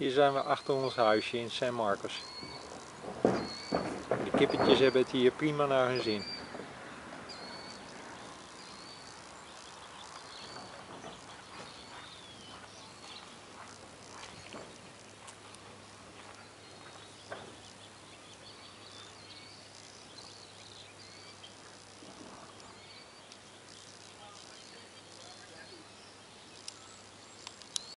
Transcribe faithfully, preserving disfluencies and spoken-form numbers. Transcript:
Hier zijn we achter ons huisje in San Marcos. De kippetjes hebben het hier prima naar hun zin.